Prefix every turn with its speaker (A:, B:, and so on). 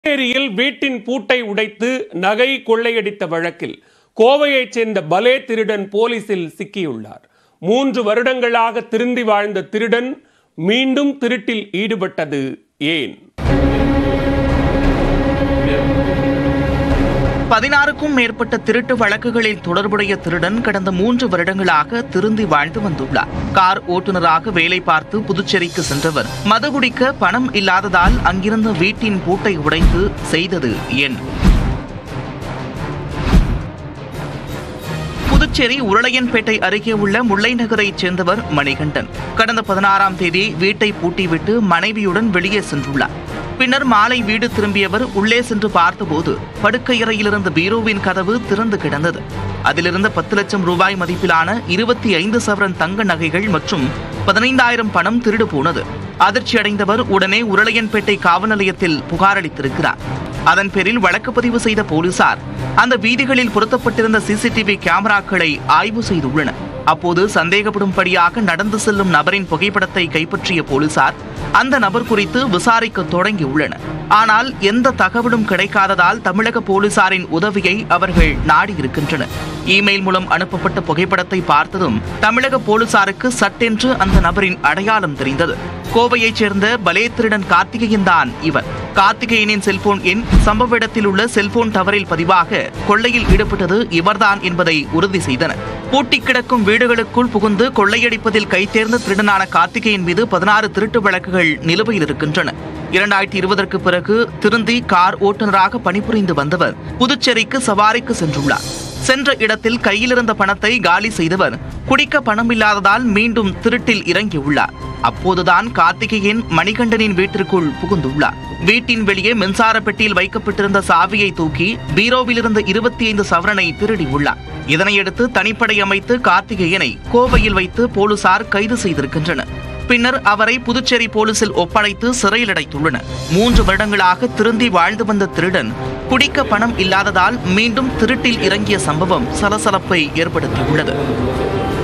A: புதுச்சேரியில் வீட்டின் பூட்டை உடைத்து நகை கொள்ளையடித்த வழக்கில் கோவையைச் சேர்ந்த பலே திருடன் போலீசில் சிக்கியுள்ளார். 3 வருடங்களாக திருந்தி வாழ்ந்த திருடன் மீண்டும் திருட்டில் ஈடுபட்டது ஏன்?
B: 16க்கும் மேற்பட்ட திருட்டு வழக்குகளில் தொடர்புடைய திருடன் கடந்த 3 வருடங்களாக திருந்தி வாழ்ந்து வந்துள்ளார். கார் ஓட்டுநராக வேலை பார்த்து புதுச்சேரிக்கு சென்றவர் மது குடிக்க பணம் இல்லாததால் அங்கிருந்த வீட்டின் பூட்டை உடைத்து செய்தது ஏன்? புதுச்சேரி உருளையன்பேட்டை அருகே உள்ள முல்லை நகரைச் சேர்ந்தவர் மணிகண்டன் கடந்த 16ஆம் தேதி வீட்டை பூட்டிவிட்டு மனைவியுடன் வெளியே சென்றுள்ளார். பின்னர் மாலை வீடு திரும்பியவர் உள்ளே சென்று பார்த்தபோது படுக்கையறையிலிருந்த பீரோவின் கதவு திறந்து கிடந்தது. அதிலிருந்த 10 லட்சம் ரூபாய் மதிப்பிலான 25 சவரன் தங்க நகைகள் மற்றும் 15,000 பணம் திருடு போனது. அதிர்ச்சியடைந்தவர் உடனே உருளையன்பேட்டை காவல் நிலையத்தில் புகார் அளித்திருக்கிறார். அதன் பேரில் வழக்கு பதிவு செய்த போலீசார் அந்த வீதிகளில் பொருத்தப்பட்டிருந்த சிசிடிவி கேமராக்களை ஆய்வு செய்துள்ளனர். அப்போது சந்தேகப்படும்படியாக நடந்து செல்லும் நபரின் புகைப்படத்தை கைப்பற்றிய போலீசார் அந்த நபர் குறித்து விசாரிக்க தொடங்கியுள்ளனர். ஆனால் எந்த தகவலும் கிடைக்காததால் தமிழக போலீசாரின் உதவியை அவர்கள் நாடியிருக்கின்றனர். இமெயில் மூலம் அனுப்பப்பட்ட புகைப்படத்தை பார்த்ததும் தமிழக போலீசாருக்கு சட்டென்று அந்த நபரின் அடையாளம் தெரிந்தது. கோவையைச் சேர்ந்த பலே திருடன் கார்த்திகேயன் தான் இவர். கார்த்திகேயனின் செல்போன் எண் சம்பவ இடத்தில் உள்ள செல்போன் டவரில் பதிவாக கொள்ளையில் ஈடுபட்டது இவர்தான் என்பதை உறுதி செய்தனர். பூட்டி கிடக்கும் வீடுகளுக்குள் புகுந்து கொள்ளையடிப்பதில் கைதேர்ந்த திருடனான கார்த்திகேயன் மீது 16 திருட்டு வழக்குகள் நிலுவையில் இருக்கின்றன. 2020ற்கு பிறகு திருந்தி கார் ஓட்டுநராக பணிபுரிந்து வந்தவர் புதுச்சேரிக்கு சவாரிக்கு சென்றுள்ளார். சென்ற இடத்தில் கையிலிருந்த பணத்தை காலி செய்தவர் குடிக்க பணம் இல்லாததால் மீண்டும் திருட்டில் இறங்கியுள்ளார். அப்போதுதான் கார்த்திகேயன் மணிகண்டனின் வீட்டிற்குள் புகுந்துள்ளார். வீட்டின் வெளியே மின்சார பெட்டியில் வைக்கப்பட்டிருந்த சாவியை தூக்கி பீரோவிலிருந்த 25 சவரனை திருடியுள்ளார். இதனையடுத்து தனிப்படை அமைத்து கார்த்திகேயனை கோவையில் வைத்து போலீசார் கைது செய்திருக்கின்றனர். பின்னர் அவரை புதுச்சேரி போலீசில் ஒப்படைத்து சிறையில் அடைத்துள்ளனர். 3 வருடங்களாக திருந்தி வாழ்ந்து வந்த திருடன் குடிக்க பணம் இல்லாததால் மீண்டும் திருட்டில் இறங்கிய சம்பவம் சலசலப்பை ஏற்படுத்தியுள்ளது.